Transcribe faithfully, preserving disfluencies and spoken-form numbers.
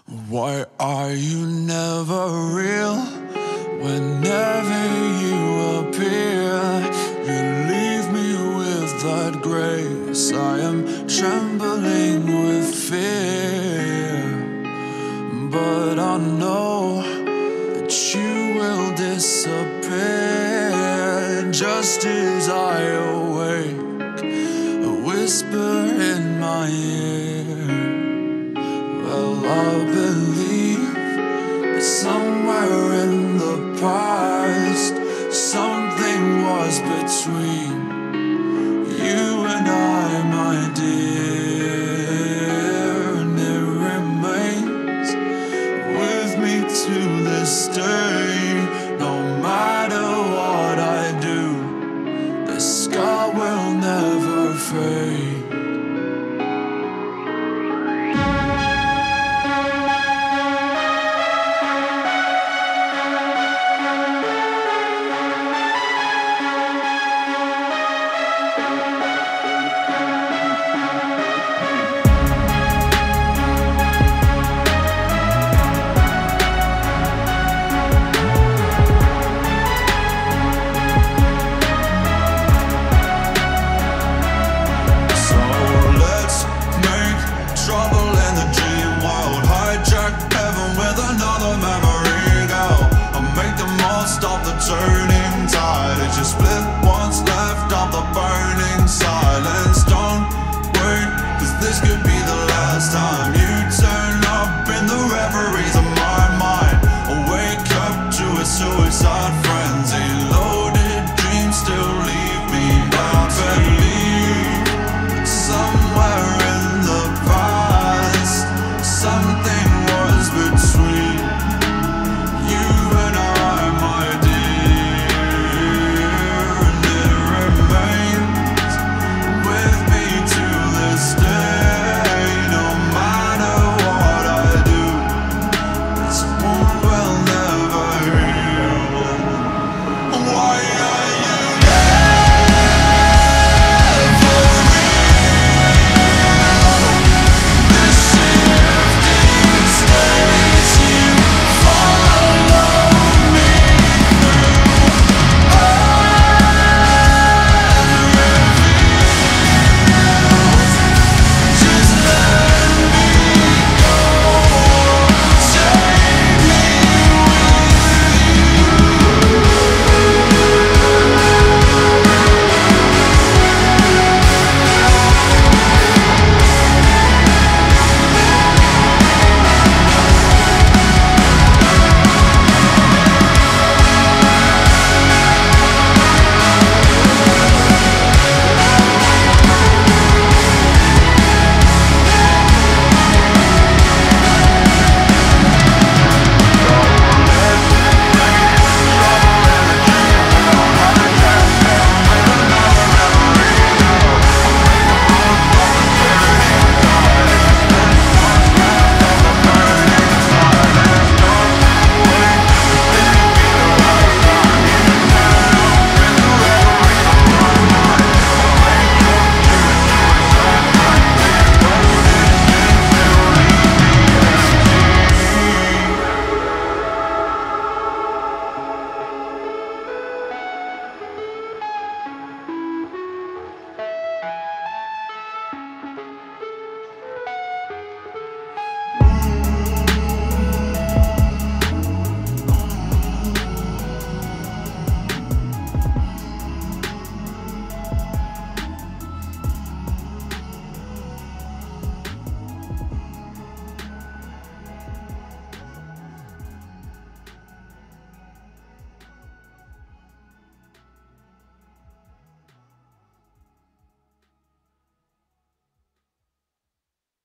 Why are you never real? Whenever you appear, you leave me with that grace. I am trembling with fear, but I know that you will disappear just as I awake, a whisper in my ear. Well, I believe that somewhere in the past something was between